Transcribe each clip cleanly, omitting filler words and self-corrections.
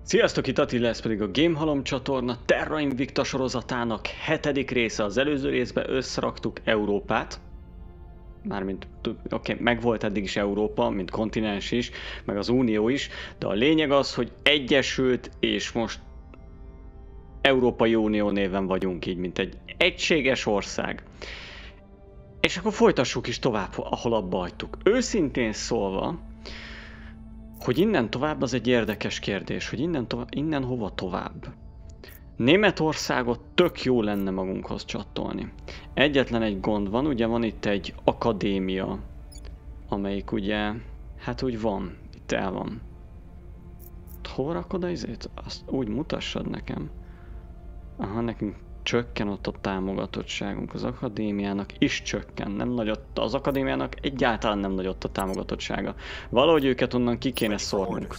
Sziasztok, itt Attila, ez pedig a Gamehalom csatorna Terra Invicta sorozatának 7. része. Az előző részben összeraktuk Európát. Mármint, oké, megvolt eddig is Európa, mint kontinens is, meg az Unió is, de a lényeg az, hogy egyesült, és most Európai Unió néven vagyunk így, mint egy egységes ország. És akkor folytassuk is tovább, ahol abba hagytuk. Őszintén szólva, hogy innen tovább az egy érdekes kérdés, hogy innen hova tovább. Németországot tök jó lenne magunkhoz csatolni. Egyetlen egy gond van, ugye van itt egy akadémia, amelyik ugye, hát úgy van, itt el van. Hol rakod a izét? Azt úgy mutassad nekem. Aha, nekünk csökken ott a támogatottságunk. Az akadémiának is csökken, nem nagyot, az akadémiának egyáltalán nem nagyot a támogatottsága. Valahogy őket onnan ki kéne szórnunk.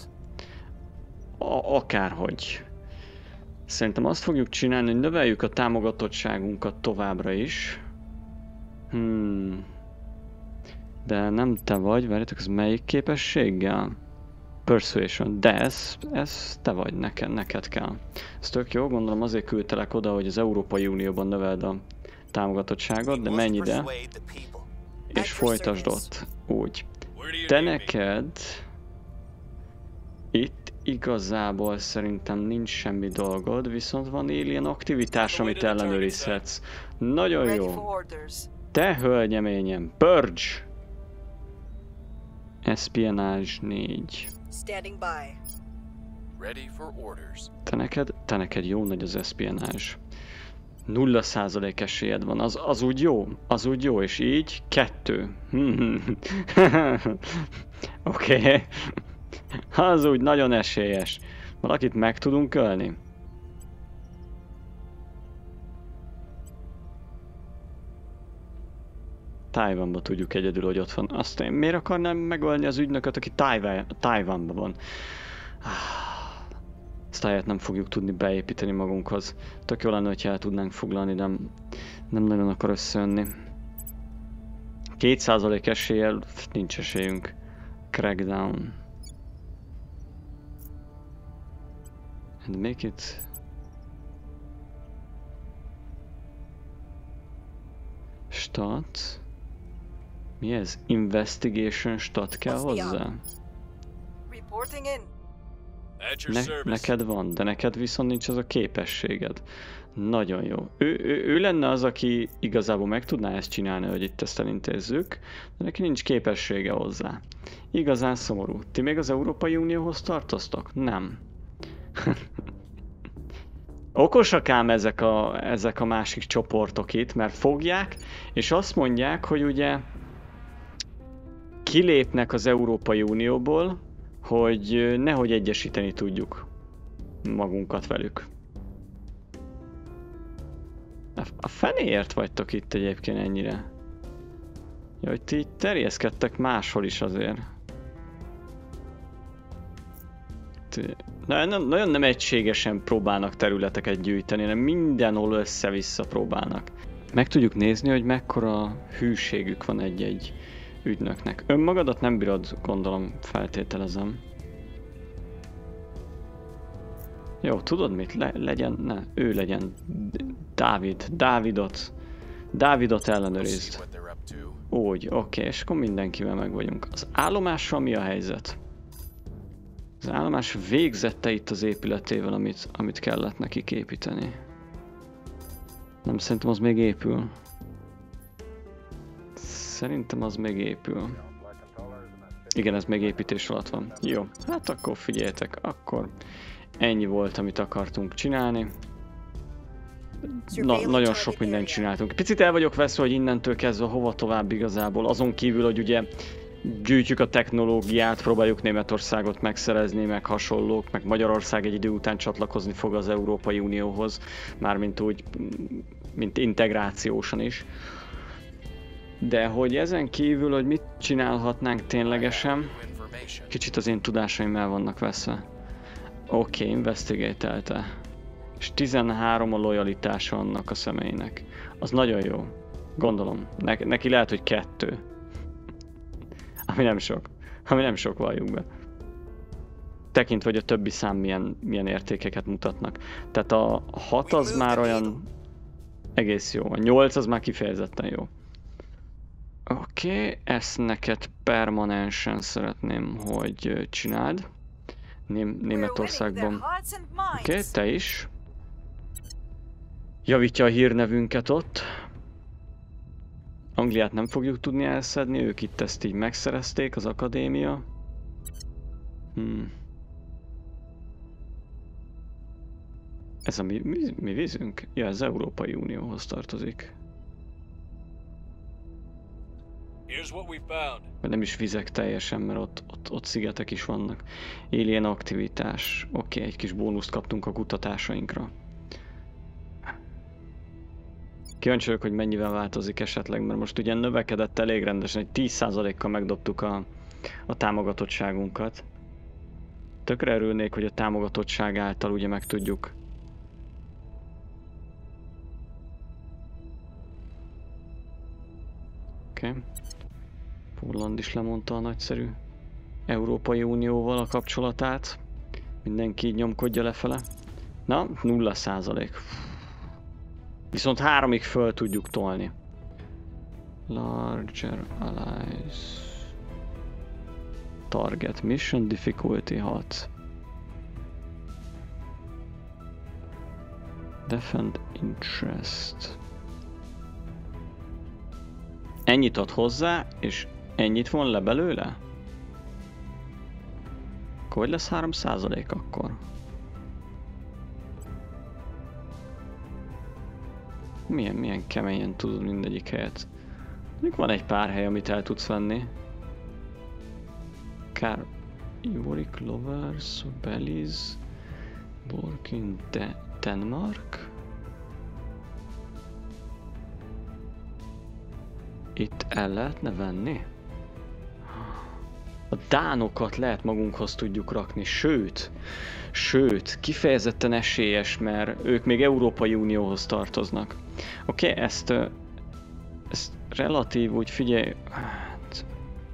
Akárhogy. Szerintem azt fogjuk csinálni, hogy növeljük a támogatottságunkat továbbra is. De nem te vagy, várjátok, ez melyik képességgel? Persuasion, de ez te vagy, neked kell. Ez tök jó, gondolom azért küldtelek oda, hogy az Európai Unióban növeld a támogatottságot, de menj ide, és folytasd ott, úgy. Te neked itt igazából szerintem nincs semmi dolgod, viszont van alien aktivitás, amit ellenőrizhetsz. Nagyon jó. Te hölgyeményem, Purge! Espionage 4. Standing by. Ready for orders. Te neked jó nagy az espionage. 0% esélyed van, az úgy jó, és így 2. Oké. Az úgy nagyon esélyes. Valakit meg tudunk ölni? Tajvanban tudjuk egyedül, hogy ott van. Azt én miért akarnám megölni az ügynököt, aki Tajvanban van? Ezt a helyet nem fogjuk tudni beépíteni magunkhoz. Tök jó lenne, hogyha el tudnánk foglalni, de nem nagyon akar összejönni. 2% eséllyel nincs esélyünk. Crackdown. And make it... Stat... Mi ez? Investigation stat kell hozzá? Reporting in. Neked van, de neked viszont nincs az a képességed. Nagyon jó. Ő lenne az, aki igazából meg tudná ezt csinálni, hogy itt ezt elintézzük, de neki nincs képessége hozzá. Igazán szomorú. Ti még az Európai Unióhoz tartoztok? Nem. Okosak ám ezek a másik csoportok itt, mert fogják, és azt mondják, hogy ugye kilépnek az Európai Unióból, hogy nehogy egyesíteni tudjuk magunkat velük. A fenéért vagytok itt egyébként ennyire. Ja, hogy ti terjeszkedtek máshol is azért. Nagyon nem egységesen próbálnak területeket gyűjteni, hanem mindenhol össze-vissza próbálnak. Meg tudjuk nézni, hogy mekkora hűségük van egy-egy ügynöknek. Önmagadat nem bírod, gondolom, feltételezem. Jó, tudod mit? Ő legyen. Dávidot ellenőrizd. Úgy, oké, és akkor mindenkivel meg vagyunk. Az állomással mi a helyzet? Az állomás végzette itt az épületével, amit kellett nekik építeni. Nem, szerintem az még épül. Szerintem az még épül. Igen, ez még építés alatt van. Jó, hát akkor figyeljetek, akkor ennyi volt, amit akartunk csinálni. Nagyon sok mindent csináltunk. Picit el vagyok veszve, hogy innentől kezdve hova tovább igazából. Azon kívül, hogy ugye gyűjtjük a technológiát, próbáljuk Németországot megszerezni, meg hasonlók, meg Magyarország egy idő után csatlakozni fog az Európai Unióhoz, mármint úgy, mint integrációsan is. De hogy ezen kívül, hogy mit csinálhatnánk ténylegesen, kicsit az én tudásaim el vannak veszve. Oké, investigate-elte. És 13 a lojalitása annak a személynek. Az nagyon jó. Gondolom. Neki lehet, hogy 2. Ami nem sok. Valljuk be. tekintve, hogy a többi szám milyen értékeket mutatnak. Tehát a 6 az már olyan egész jó, a 8 az már kifejezetten jó. Oké, ezt neked permanensen szeretném, hogy csináld. Németországban. Oké, te is. Javítja a hírnevünket ott. Angliát nem fogjuk tudni elszedni, ők itt ezt így megszerezték, az akadémia. Ez a mi vízünk? Ja, ez Európai Unióhoz tartozik. Vagy nem is vizek teljesen, mert ott szigetek is vannak. Alien aktivitás. Oké, egy kis bónuszt kaptunk a kutatásainkra. Kíváncsi vagyok, hogy mennyivel változik esetleg, mert most ugye növekedett elég rendesen, egy 10%-kal megdobtuk a támogatottságunkat. Tökre örülnék, hogy a támogatottság által ugye meg tudjuk. Oké. Holland is lemondta a nagyszerű Európai Unióval a kapcsolatát. Mindenki így nyomkodja lefele. Na, 0%. Viszont 3-ig föl tudjuk tolni. Larger allies. Target mission difficulty 6. Defend interest. Ennyit ad hozzá, és ennyit von le belőle? Akkor hogy lesz 3% akkor? Milyen keményen tudod mindegyik helyet. Mondjuk van egy pár hely, amit el tudsz venni. Ivory Clovers, Belize, Borkin, Denmark. Itt el lehetne venni? A dánokat lehet magunkhoz tudjuk rakni, sőt, kifejezetten esélyes, mert ők még Európai Unióhoz tartoznak. Oké, ezt relatív úgy figyelj... Hát...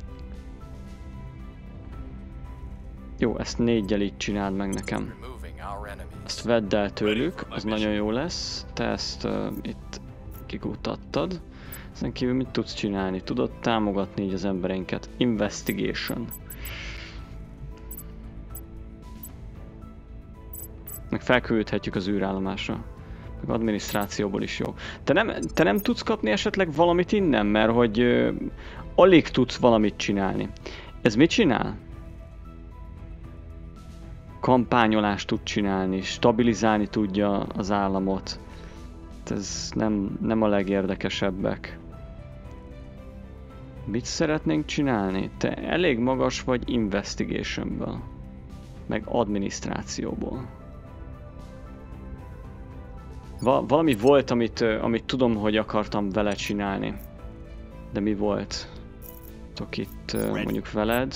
Jó, ezt 4-gyel így csináld meg nekem. Ezt vedd el tőlük, az nagyon jó lesz. Te ezt itt kikutattad. Ezen kívül mit tudsz csinálni? Tudod támogatni így az embereinket. Investigation. Meg felküldhetjük az űrállomásra. Meg adminisztrációból is jó. Te nem tudsz kapni esetleg valamit innen? Mert hogy alig tudsz valamit csinálni. Ez mit csinál? Kampányolást tud csinálni, stabilizálni tudja az államot. Ez nem a legérdekesebbek. Mit szeretnénk csinálni? Te elég magas vagy investigationből, meg adminisztrációból. Valami volt, amit tudom, hogy akartam vele csinálni. De mi volt? Itt mondjuk veled.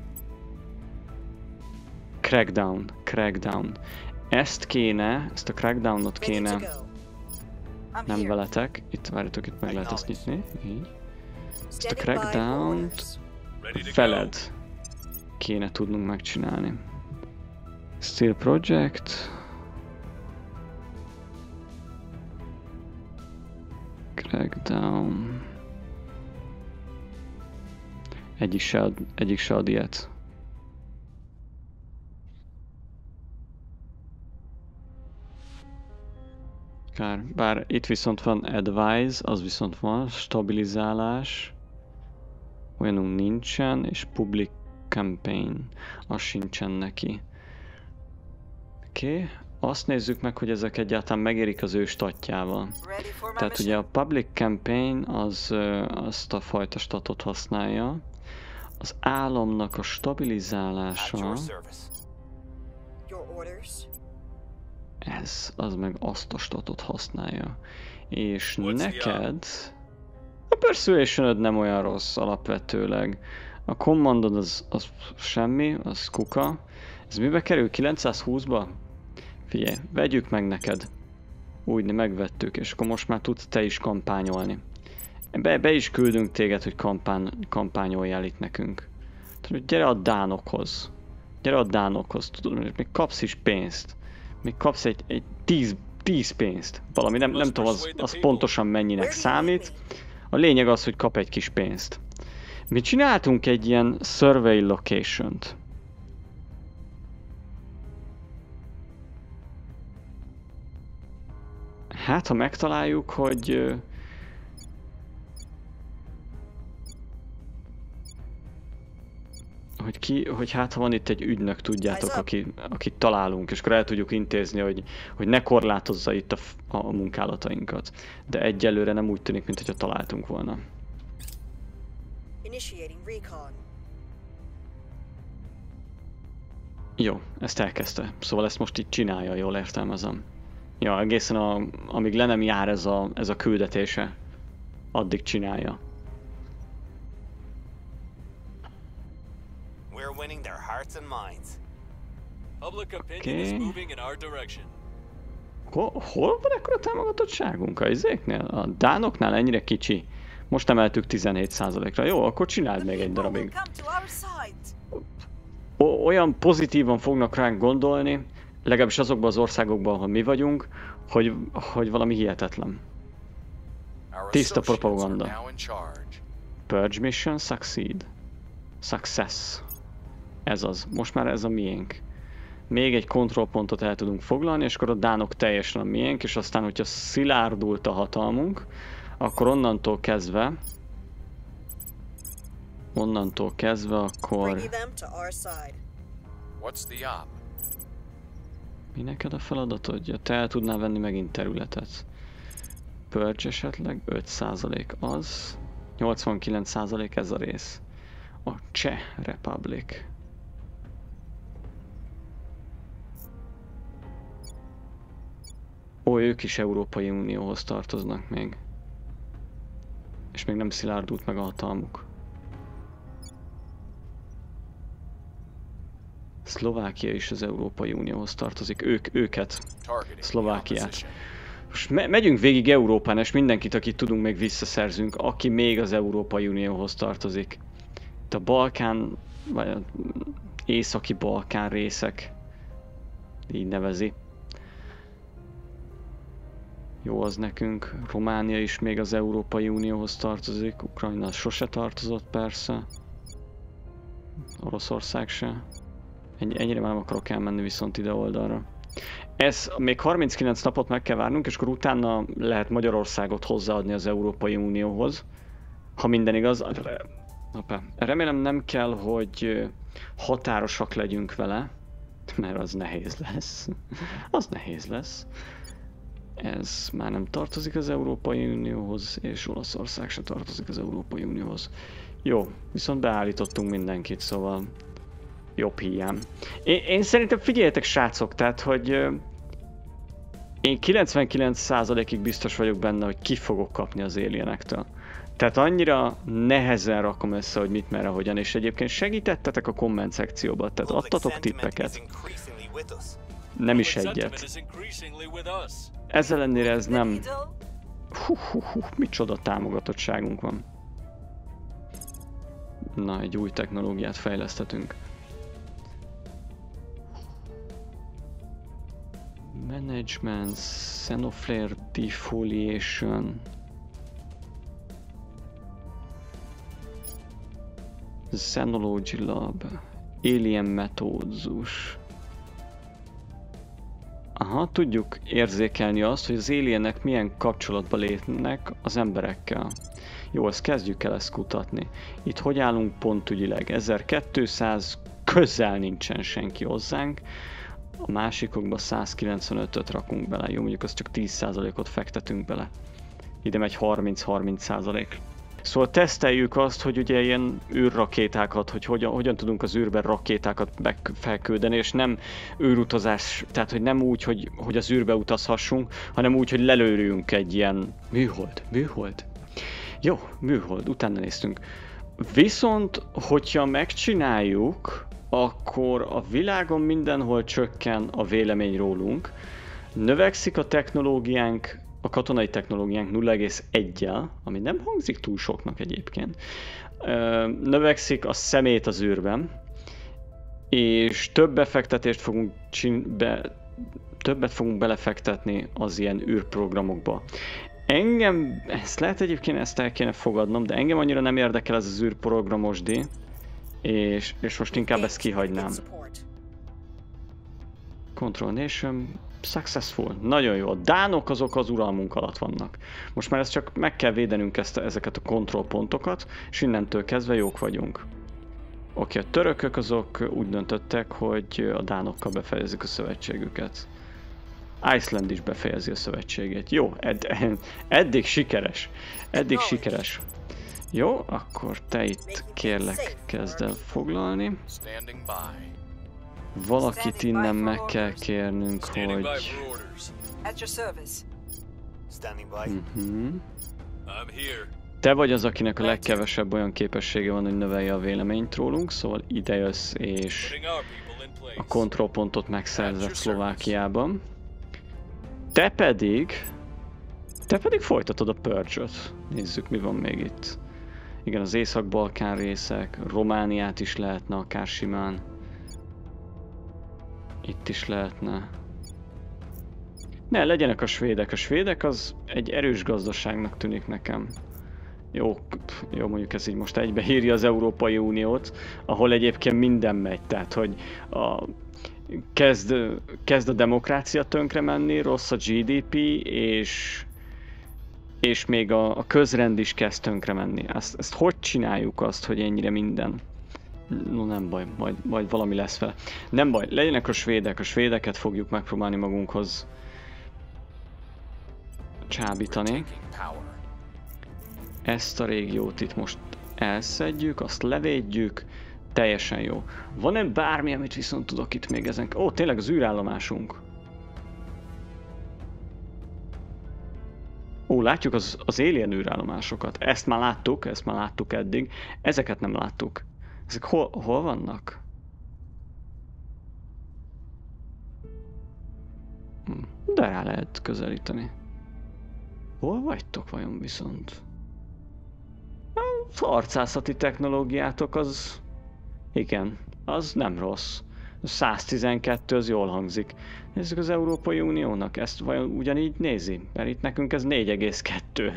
Crackdown. Ezt a crackdownot kéne... Nem veletek. Itt várjatok, itt meg lehet ezt nyitni. Így. Ezt a crackdownt veled kéne tudnunk megcsinálni. Steel Project. Crackdown. Egyik se ad ilyet. Bár itt viszont van advise, az viszont van, stabilizálás, olyanunk nincsen, és public campaign, az sincsen neki. Oké, azt nézzük meg, hogy ezek egyáltalán megérik az ő statjával. Tehát ugye a public campaign az azt a fajta statot használja, az államnak a stabilizálása, az meg azt a statot használja. És neked a persuasionöd nem olyan rossz alapvetőleg. A commandod az semmi, az kuka. Ez mibe kerül? 920-ba? Figyelj, vegyük meg neked. Úgy megvettük, és akkor most már tudsz te is kampányolni. Be is küldünk téged, hogy kampányoljál itt nekünk. Tehát gyere a dánokhoz. Gyere a dánokhoz, tudod, még kapsz is pénzt. Még kapsz egy 10 pénzt. Valami, nem tudom az pontosan mennyinek számít. A lényeg az, hogy kap egy kis pénzt. Mi csináltunk egy ilyen survey location-t. Hát, ha megtaláljuk, hogy hát ha van itt egy ügynök, tudjátok, akit találunk, és akkor el tudjuk intézni, hogy ne korlátozza itt a munkálatainkat. De egyelőre nem úgy tűnik, mintha találtunk volna. Initiating recon. Jó, ezt elkezdte. Szóval ezt most így csinálja, jól értelmezem. Ja, egészen amíg le nem jár ez a küldetése, addig csinálja. We're winning their hearts and minds. Public opinion is moving in our direction. Hol van ekkora támogatottságunk? A izéknél? A dánoknál ennyire kicsi. Most emeltük 17%-ra. Jó, akkor csináld még egy darabig. Olyan pozitívan fognak ránk gondolni, legalábbis azokban az országokban, ahol mi vagyunk, hogy valami hihetetlen. Tiszta propaganda. Purge mission succeed. Success. Ez az. Most már ez a miénk. Még egy kontrollpontot el tudunk foglalni, és akkor a dánok teljesen a miénk, és aztán, hogyha szilárdult a hatalmunk, akkor onnantól kezdve akkor... Mi neked a feladatod? Ja, te el tudnál venni megint területet. Purge esetleg 5% az. 89% ez a rész. A Cseh Republic. Ó, ők is Európai Unióhoz tartoznak még. És még nem szilárdult meg a hatalmuk. Szlovákia is az Európai Unióhoz tartozik. Őket. Szlovákiát. Most megyünk végig Európán, és mindenkit, akit tudunk, még visszaszerzünk, aki még az Európai Unióhoz tartozik. Itt a Balkán, vagy az északi Balkán részek. Így nevezi. Jó az nekünk. Románia is még az Európai Unióhoz tartozik. Ukrajna sose tartozott persze. Oroszország se. Ennyire már nem akarok elmenni viszont ide oldalra. Ez még 39 napot meg kell várnunk, és akkor utána lehet Magyarországot hozzáadni az Európai Unióhoz. Ha minden igaz. Remélem nem kell, hogy határosak legyünk vele, mert az nehéz lesz. Az nehéz lesz. Ez már nem tartozik az Európai Unióhoz, és Olaszország se tartozik az Európai Unióhoz. Jó, viszont beállítottunk mindenkit, szóval jobb hiány. Én szerintem figyeljetek, srácok, tehát, hogy én 99%-ig biztos vagyok benne, hogy ki fogok kapni az alienektől. Tehát annyira nehezen rakom össze, hogy mit, merre, hogyan, és egyébként segítettetek a komment szekcióban, tehát adtatok tippeket. Nem is egyet. Ezzel ellenére ez nem... Micsoda támogatottságunk van. Na, egy új technológiát fejlesztetünk. Management, Xenoflare Defoliation. Xenology Lab. Alien Methodus. Aha, tudjuk érzékelni azt, hogy az alienek milyen kapcsolatba lépnek az emberekkel. Jó, ezt kezdjük el ezt kutatni. Itt hogy állunk pontügyileg? 1200, közel nincsen senki hozzánk. A másikokba 195-öt rakunk bele. Jó, mondjuk az csak 10%-ot fektetünk bele. Ide megy 30-30%. Szóval teszteljük azt, hogy ugye ilyen űrrakétákat, hogy hogyan tudunk az űrben rakétákat felküldeni, és nem űrutazás, tehát hogy nem úgy, hogy az űrbe utazhassunk, hanem úgy, hogy lelőjünk egy ilyen műhold. Jó, műhold, utána néztünk. Viszont, hogyha megcsináljuk, akkor a világon mindenhol csökken a vélemény rólunk, növekszik a technológiánk, a katonai technológiánk 0,1-jel, ami nem hangzik túl soknak egyébként. Növekszik a szemét az űrben, és több befektetést fogunk többet fogunk belefektetni az ilyen űrprogramokba. Engem, ezt lehet egyébként ezt el kéne fogadnom, de engem annyira nem érdekel ez az űrprogramosdi, és most inkább ezt kihagynám. Control Nation, successful, nagyon jó. A dánok azok az uralmunk alatt vannak. Most már ezt csak meg kell védenünk ezeket a kontrollpontokat, és innentől kezdve jók vagyunk. Oké, a törökök azok úgy döntöttek, hogy a dánokkal befejezik a szövetségüket. Iceland is befejezi a szövetségét. Jó, eddig sikeres. Eddig sikeres. Jó, akkor te itt kérlek kezd el foglalni. Valakit innen meg kell kérnünk, Standing by hogy... for orders. At your service. Standing by. I'm here. Te vagy az, akinek a legkevesebb olyan képessége van, hogy növelje a véleményt rólunk, szóval ide jössz és Putting our people in place. a kontrollpontot megszerzett Szlovákiában. Te pedig folytatod a Purge-ot. Nézzük, mi van még itt. Igen, az Észak-Balkán részek, Romániát is lehetne akár simán. Itt is lehetne. Ne, legyenek a svédek. A svédek az egy erős gazdaságnak tűnik nekem. Jó, mondjuk ez így most egybeírja az Európai Uniót, ahol egyébként minden megy, tehát hogy kezd a demokrácia tönkre menni, rossz a GDP, és még a közrend is kezd tönkre menni. Ezt hogy csináljuk azt, hogy ennyire minden? No, nem baj, majd valami lesz vele. Nem baj, legyenek a svédeket fogjuk megpróbálni magunkhoz csábítani. Ezt a régiót itt most elszedjük, azt levédjük, teljesen jó. Van-e bármi, amit viszont tudok itt még ezen? Ó, tényleg az űrállomásunk. Ó, látjuk az alien űrállomásokat. Ezt már láttuk eddig. Ezeket nem láttuk. Ezek hol vannak? De rá lehet közelíteni. Hol vagytok vajon viszont? A harcászati technológiátok az... Igen, az nem rossz. 112 az jól hangzik. Nézzük az Európai Uniónak, ezt vajon ugyanígy nézi? Mert itt nekünk ez 4,2.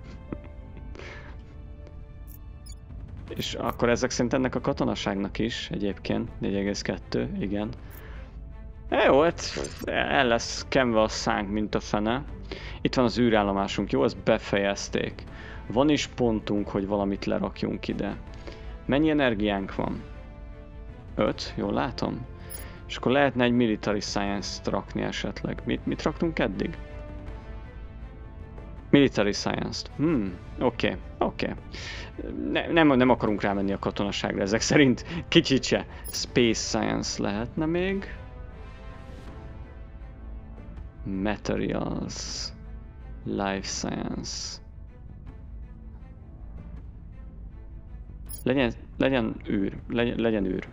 És akkor ezek szerint ennek a katonaságnak is egyébként 4,2, igen. Jó, hát el lesz kenve a szánk, mint a fene. Itt van az űrállomásunk, jó, ezt befejezték. Van is pontunk, hogy valamit lerakjunk ide. Mennyi energiánk van? 5, jól látom? És akkor lehetne egy military science-t rakni esetleg. Mit raktunk eddig? Military science-t. Oké. Nem akarunk rámenni a katonaságra ezek szerint. Kicsit se. Space science lehetne még. Materials. Life science. Legyen űr. Legyen űr.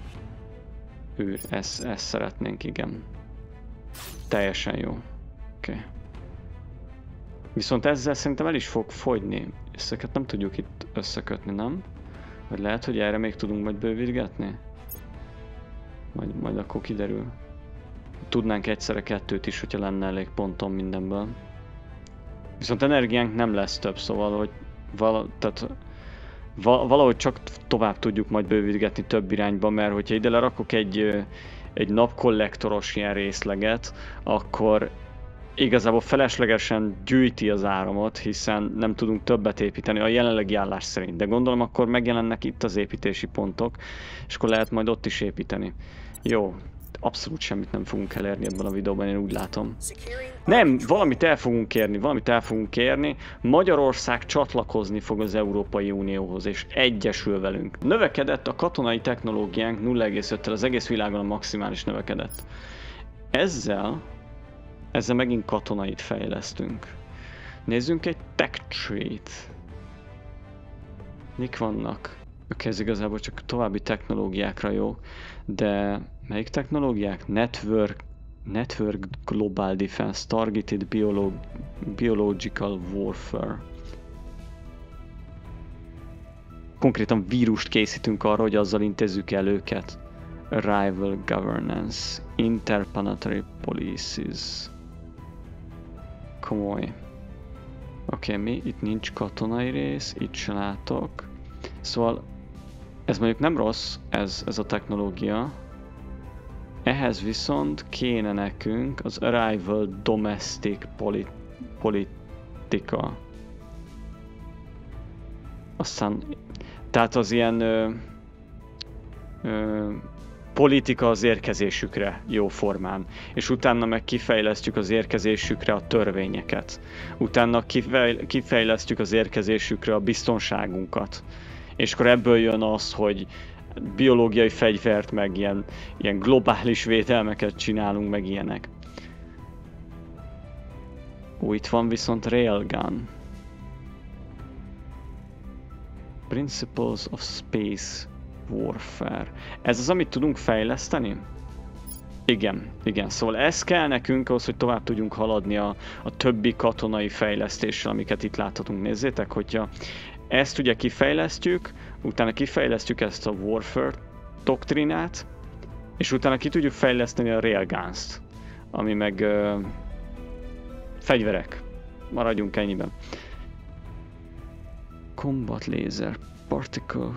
Ezt szeretnénk, igen. Teljesen jó. Oké. Viszont ezzel szerintem el is fog fogyni. Ezeket nem tudjuk itt összekötni, nem? Vagy lehet, hogy erre még tudunk majd bővítgetni? Majd akkor kiderül. Tudnánk egyszerre kettőt is, hogyha lenne elég ponton mindenből. Viszont energiánk nem lesz több, szóval, hogy valahogy csak tovább tudjuk majd bővítgetni több irányba, mert hogyha ide lerakok egy napkollektoros ilyen részleget, akkor igazából feleslegesen gyűjti az áramot, hiszen nem tudunk többet építeni a jelenlegi állás szerint. De gondolom akkor megjelennek itt az építési pontok, és akkor lehet majd ott is építeni. Jó, abszolút semmit nem fogunk elérni ebben a videóban, én úgy látom. Nem, valamit el fogunk kérni. Magyarország csatlakozni fog az Európai Unióhoz, és egyesül velünk. Növekedett a katonai technológiánk 0,5-tel, az egész világon a maximális növekedett. Ezzel megint katonait fejlesztünk. Nézzünk egy tech tree-t. Mik vannak? Oké, ez igazából csak további technológiákra jó, de melyik technológiák? Network Global Defense, Targeted Biological Warfare. Konkrétan vírust készítünk arra, hogy azzal intézzük el őket. Arrival Governance. Interplanetary Policies. Komoly. Oké, mi? Itt nincs katonai rész, itt se látok. Szóval ez mondjuk nem rossz, ez a technológia. Ehhez viszont kéne nekünk az Arrival Domestic Politika. Aztán, tehát az ilyen politika az érkezésükre jó formán, és utána meg kifejlesztjük az érkezésükre a törvényeket. Utána kifejlesztjük az érkezésükre a biztonságunkat. És akkor ebből jön az, hogy biológiai fegyvert, meg ilyen globális védelmeket csinálunk, meg ilyenek. Ó, itt van viszont Railgun. Principles of Space Warfare. Ez az, amit tudunk fejleszteni? Igen. Szóval ez kell nekünk ahhoz, hogy tovább tudjunk haladni a többi katonai fejlesztéssel, amiket itt láthatunk. Nézzétek, hogyha ezt ugye kifejlesztjük, utána kifejlesztjük ezt a Warfare doktrinát, és utána ki tudjuk fejleszteni a Railguns-t, ami meg fegyverek. Maradjunk ennyiben. Combat Laser, Particle...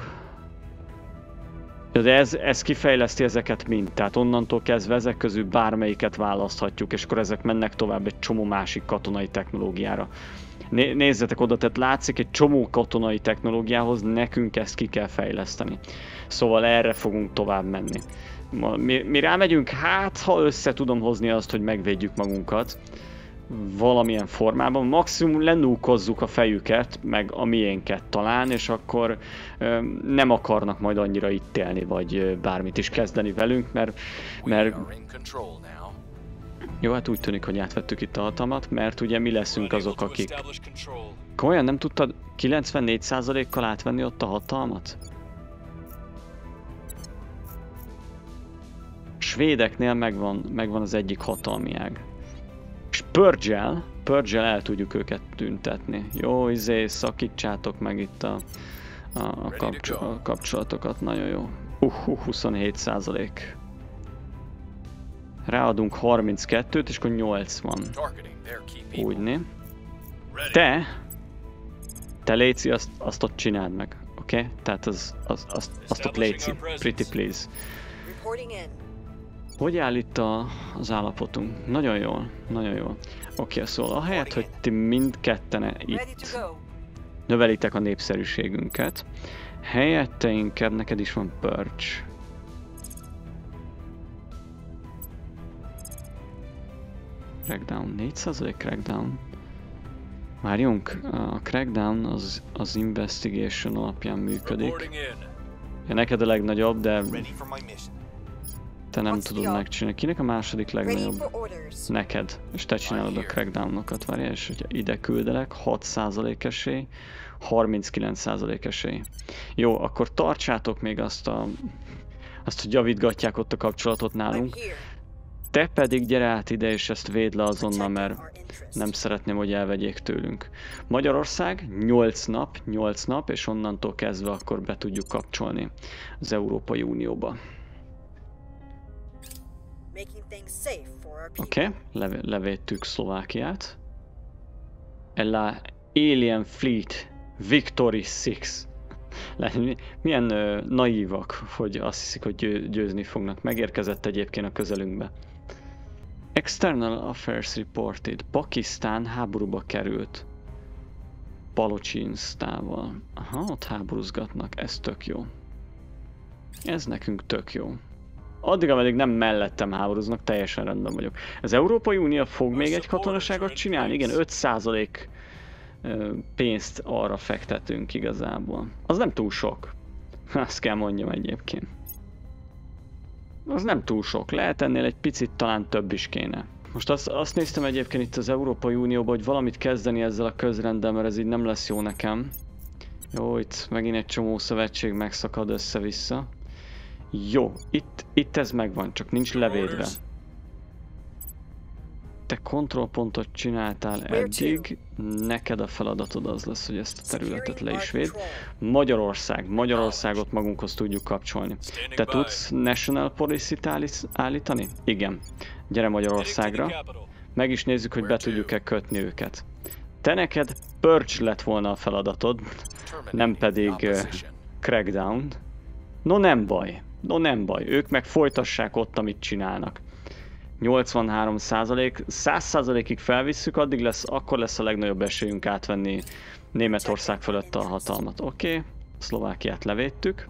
De ez kifejleszti ezeket mind, tehát onnantól kezdve ezek közül bármelyiket választhatjuk, és akkor ezek mennek tovább egy csomó másik katonai technológiára. Nézzetek oda, tehát látszik egy csomó katonai technológiához, nekünk ezt ki kell fejleszteni. Szóval erre fogunk tovább menni. Mi rámegyünk, hát ha össze tudom hozni azt, hogy megvédjük magunkat valamilyen formában, maximum lenúkozzuk a fejüket, meg a miénket talán, és akkor nem akarnak majd annyira itt élni, vagy bármit is kezdeni velünk, mert jó, hát úgy tűnik, hogy átvettük itt a hatalmat, mert ugye mi leszünk azok, akik... Komolyan nem tudtad 94%-kal átvenni ott a hatalmat? Svédeknél megvan az egyik hatalmi ág. És Purge-el el tudjuk őket tüntetni. Jó, szakítsátok meg itt a kapcsolatokat, nagyon jó. 27%. Ráadunk 32-t, és akkor 80. Úgyni. Te Léci, azt ott csináld meg, oké? Okay? Tehát azt ott Léci, pretty please. Hogy áll itt az állapotunk? Nagyon jól, nagyon jól. Oké, szóval ahelyett, hogy ti mindketten itt növelitek a népszerűségünket, helyette inkább neked is van Purge. Crackdown, 4% crackdown. Várjunk, a crackdown az investigation alapján működik. Ja, neked a legnagyobb, de te nem tudod megcsinálni. Kinek a második legnagyobb? Neked. És te csinálod a crackdownokat. Várjál, és hogyha ide küldelek, 6% esély, 39% esély. Jó, akkor tartsátok még azt, hogy javítgatják ott a kapcsolatot nálunk. Te pedig gyere át ide, és ezt védd le azonnal, mert nem szeretném, hogy elvegyék tőlünk. Magyarország 8 nap, és onnantól kezdve akkor be tudjuk kapcsolni az Európai Unióba. Oké, levédtük Szlovákiát. Alien Fleet Victory 6. Milyen naívak, hogy azt hiszik, hogy győzni fognak. Megérkezett egyébként a közelünkbe. External Affairs Reported. Pakisztán háborúba került. Balocsinsztával. Aha, ott háborúzgatnak. Ez tök jó. Ez nekünk tök jó. Addig, ameddig nem mellettem háborúznak, teljesen rendben vagyok. Az Európai Unió fog még egy katonaságot csinálni? Igen, 5% pénzt arra fektetünk igazából. Az nem túl sok. Azt kell mondjam egyébként. Az nem túl sok. Lehet ennél egy picit talán több is kéne. Most azt néztem egyébként itt az Európai Unióban, hogy valamit kezdeni ezzel a közrenddel, mert ez így nem lesz jó nekem. Jó, itt megint egy csomó szövetség megszakad össze-vissza. Jó, itt ez megvan, csak nincs levédve. te kontrollpontot csináltál eddig, neked a feladatod az lesz, hogy ezt a területet le is véd. Magyarországot magunkhoz tudjuk kapcsolni. Te tudsz National Policy-t állítani? Igen. Gyere Heading to the Magyarországra. capital. Meg is nézzük, hogy be tudjuk-e kötni őket. Te neked Purge lett volna a feladatod, nem pedig Crackdown. No nem baj, ők meg folytassák ott, amit csinálnak. 83%, 100%-ig felvisszük, akkor lesz a legnagyobb esélyünk átvenni Németország fölött a hatalmat. Oké, Szlovákiát levédtük.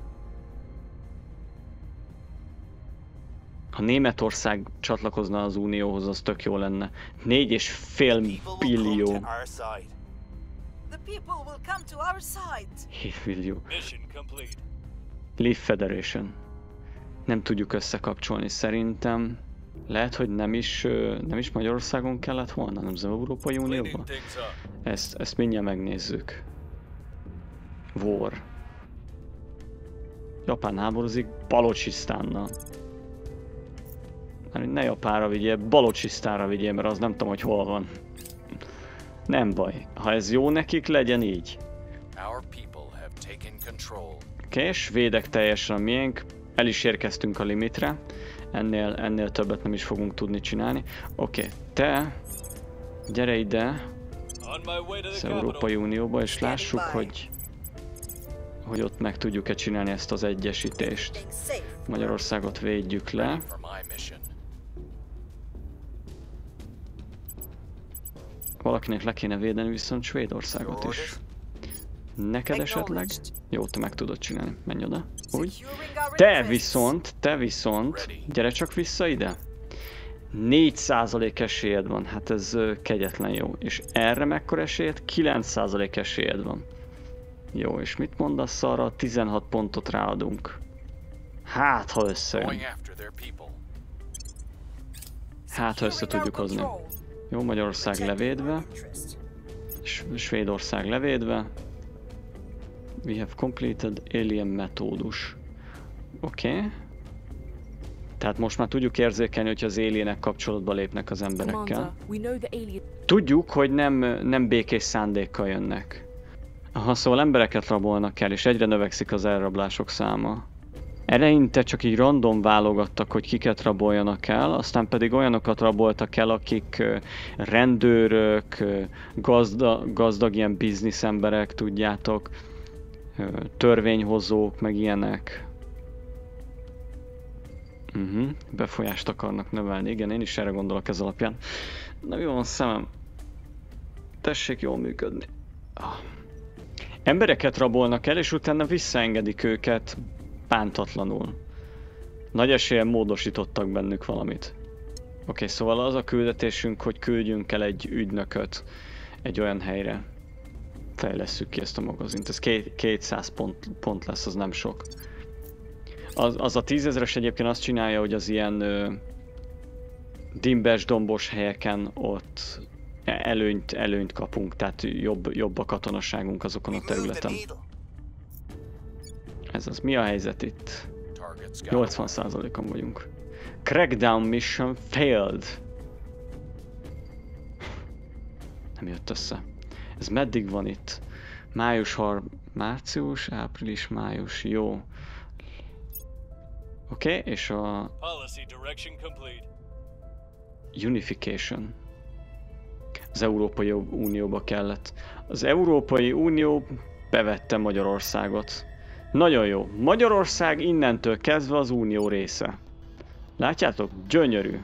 Ha Németország csatlakozna az Unióhoz, az tök jó lenne. 4,5 People will come billió. to our side. The people will come to our side. 7 billió. Mission complete. Leaf Federation. Nem tudjuk összekapcsolni szerintem. Lehet, hogy nem is Magyarországon kellett volna, nem az Európai Unióban? Cleaning things up. Ezt mindjárt megnézzük. War. Japán háborúzik Balocsisztánnal. Ne Japánra vigyél, Balocsisztánra vigyél, mert az nem tudom, hogy hol van. Nem baj. Ha ez jó nekik, legyen így. Our people have taken control. Oké, svédek teljesen a miénk. El is érkeztünk a limitre. Ennél többet nem is fogunk tudni csinálni. Oké, te gyere ide On my way to az the Európai capital. Unióba, és lássuk, hogy ott meg tudjuk-e csinálni ezt az egyesítést. Staying safe. Magyarországot védjük le. Ready for my mission. Valakinek le kéne védeni viszont Svédországot is. Neked esetleg? Jó, te meg tudod csinálni. Menj oda. Úgy. Securing our Te viszont, gyere csak vissza ide. 4% esélyed van, hát ez kegyetlen jó. És erre mekkora esélyed? 9% esélyed van. Jó, és mit mondasz arra? 16 pontot ráadunk. Hát, ha összejön. Going after their people. Hát, ha össze tudjuk hozni. Jó, Magyarország levédve. Svédország levédve. We have completed alien metódus. Oké. Tehát most már tudjuk érzékelni, hogy az alienek kapcsolatba lépnek az emberekkel. Commander, we know the alien. Tudjuk, hogy nem békés szándékkal jönnek. Aha, szóval embereket rabolnak el, és egyre növekszik az elrablások száma. Eleinte csak így random válogattak, hogy kiket raboljanak el, aztán pedig olyanokat raboltak el, akik rendőrök, gazdag ilyen bizniszemberek, tudjátok, törvényhozók, meg ilyenek. Befolyást akarnak növelni, igen, én is erre gondolok ez alapján. Na mi van szemem? Tessék jól működni. Embereket rabolnak el, és utána visszaengedik őket bántatlanul. Nagy eséllyel módosítottak bennük valamit. Oké, szóval az a küldetésünk, hogy küldjünk el egy ügynököt egy olyan helyre. Fejlesszük ki ezt a magazint. Ez 200 pont lesz, az nem sok. Az a 10 000-es egyébként azt csinálja, hogy az ilyen dimbes, dombos helyeken ott előnyt kapunk, tehát jobb a katonaságunk azokon a We move the területen. needle. Ez az. Mi a helyzet itt? Target scout. 80%-on vagyunk. Crackdown mission failed. Nem jött össze. Ez meddig van itt? Március, április, május, jó. Oké, és a Policy direction complete. Unification. Az Európai Unióba kellett. Az Európai Unió bevette Magyarországot. Nagyon jó. Magyarország innentől kezdve az Unió része. Látjátok? Gyönyörű.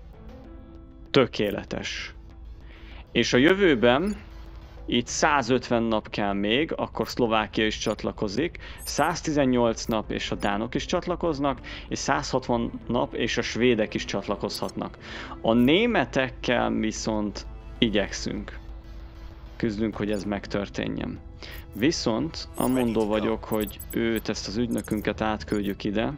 Tökéletes. És a jövőben itt 150 nap kell még, akkor Szlovákia is csatlakozik, 118 nap és a dánok is csatlakoznak, és 160 nap és a svédek is csatlakozhatnak. A németekkel viszont igyekszünk. Küzdünk, hogy ez megtörténjen. Viszont amondó vagyok, hogy ezt az ügynökünket átküldjük ide.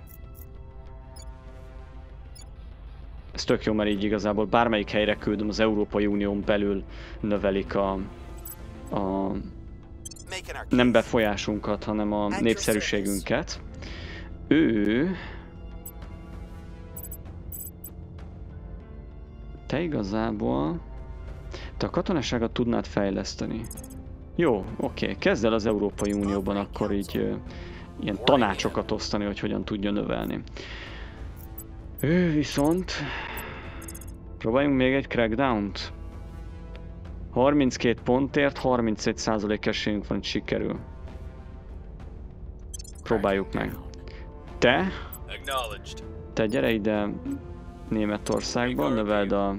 Ez tök jó, mert így igazából bármelyik helyre küldöm, az Európai Unión belül növelik a Making our nem case. befolyásunkat, hanem a népszerűségünket. te igazából... Te a katonaságot tudnád fejleszteni. Jó, oké. Kezd el az Európai Unióban akkor így ilyen tanácsokat osztani, hogy hogyan tudja növelni. Ő viszont... Próbáljunk még egy crackdown-t. 32 pontért 31% esélyünk van, hogy sikerül. Próbáljuk meg. Te gyere ide Németországba, növeld a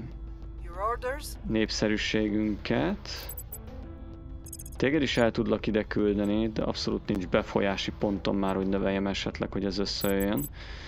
népszerűségünket. Téged is el tudlak ide küldeni, de abszolút nincs befolyási pontom már, hogy növeljem esetleg, hogy ez összejöjjön.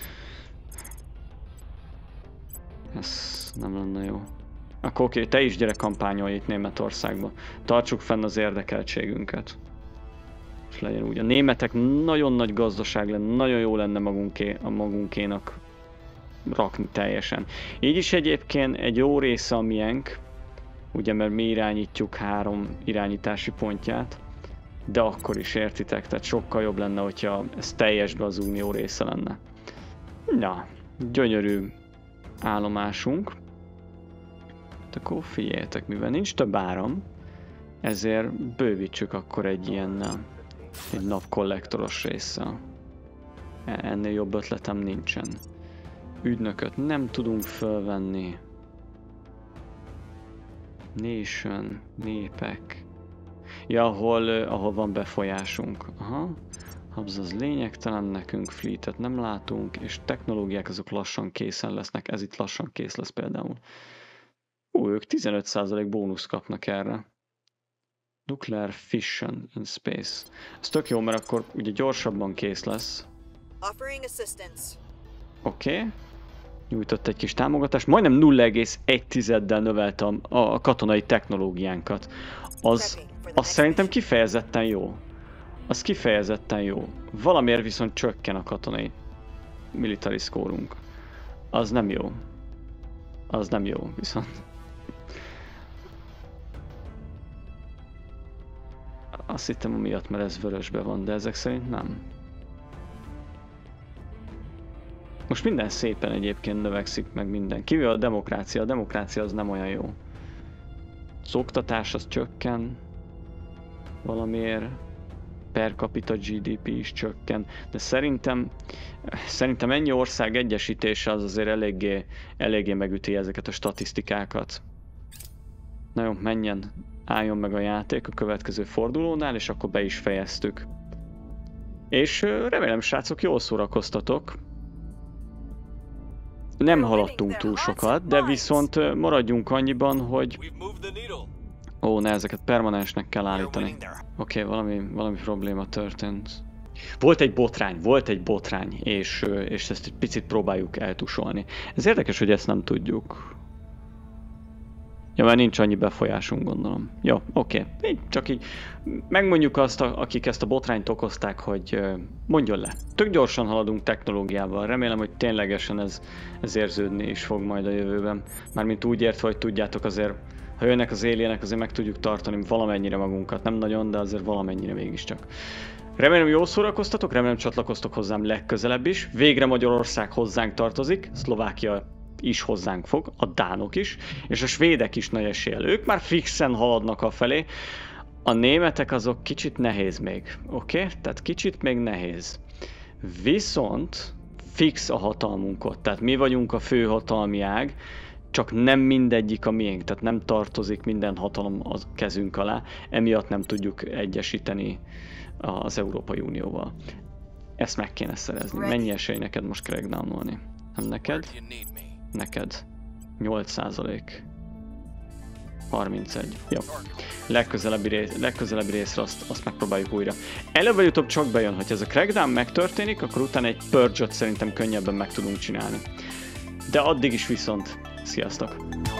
Ez nem lenne jó. Akkor oké, te is gyere kampányolj itt Németországba. Tartsuk fenn az érdekeltségünket. És legyen úgy. A németek nagyon nagy gazdaság lenne, nagyon jó lenne magunkénak rakni teljesen. Így is egyébként egy jó része a miénk, ugye, mert mi irányítjuk 3 irányítási pontját, de akkor is értitek, tehát sokkal jobb lenne, hogyha ez teljesben az unió része lenne. Na, gyönyörű állomásunk. Akkor figyeljetek, mivel nincs több áram, ezért bővítsük akkor egy ilyen egy napkollektoros résszel. Ennél jobb ötletem nincsen. Ügynököt nem tudunk fölvenni. Nation, népek. Ja, ahol van befolyásunk. Aha. Az lényegtelen, nekünk fleetet nem látunk, és technológiák azok lassan készen lesznek. Ez itt lassan kész lesz például. Ők 15% bónusz kapnak erre. Nuclear fission in space. Ez tök jó, mert akkor ugye gyorsabban kész lesz. Oké. Nyújtott egy kis támogatást. Majdnem 0,1-del növeltem a katonai technológiánkat. Az szerintem kifejezetten jó. Az kifejezetten jó. Valamiért viszont csökken a katonai military score-unk. Az nem jó. Az nem jó, viszont. Azt hittem amiatt, mert ez vörösbe van, de ezek szerint nem. Most minden szépen egyébként növekszik meg minden. Kivéve a demokrácia. A demokrácia az nem olyan jó. Az oktatás az csökken. Valamiért. Per capita GDP is csökken. De szerintem ennyi ország egyesítése az azért eléggé megüti ezeket a statisztikákat. Na jó, menjen. Álljon meg a játék a következő fordulónál, és akkor be is fejeztük. És remélem, srácok, jól szórakoztatok. Nem haladtunk túl sokat, de viszont maradjunk annyiban, hogy... Ó, ne, ezeket permanensnek kell állítani. Oké, valami probléma történt. Volt egy botrány, és ezt egy picit próbáljuk eltusolni. Ez érdekes, hogy ezt nem tudjuk. Ja, mert nincs annyi befolyásunk, gondolom. Jó, oké. Csak így megmondjuk azt, akik ezt a botrányt okozták, hogy mondjon le. Tök gyorsan haladunk technológiával. Remélem, hogy ténylegesen ez érződni is fog majd a jövőben. Mármint úgy értve, hogy tudjátok, azért, ha jönnek az alienek, azért meg tudjuk tartani valamennyire magunkat. Nem nagyon, de azért valamennyire mégiscsak. Remélem, jól szórakoztatok, remélem csatlakoztok hozzám legközelebb is. Végre Magyarország hozzánk tartozik, Szlovákia is hozzánk fog, a dánok is, és a svédek is nagy eséllyel. Ők már fixen haladnak afelé. A németek azok kicsit nehéz még, oké? Tehát kicsit még nehéz. Viszont fix a hatalmunk ott, tehát mi vagyunk a fő hatalmi ág, csak nem mindegyik a miénk, tehát nem tartozik minden hatalom a kezünk alá, emiatt nem tudjuk egyesíteni az Európai Unióval. Ezt meg kéne szerezni. Mennyi esély neked most crackdownolni? Nem neked? Neked. 8%. 31. Jó. Legközelebbi részre azt megpróbáljuk újra. Előbb vagy utóbb csak bejön, hogy ez a crackdown megtörténik, akkor utána egy purge-ot szerintem könnyebben meg tudunk csinálni. De addig is viszont, sziasztok!